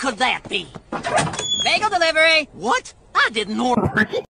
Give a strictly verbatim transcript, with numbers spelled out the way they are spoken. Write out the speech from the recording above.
could that be? Bagel Delivery! What? I didn't order.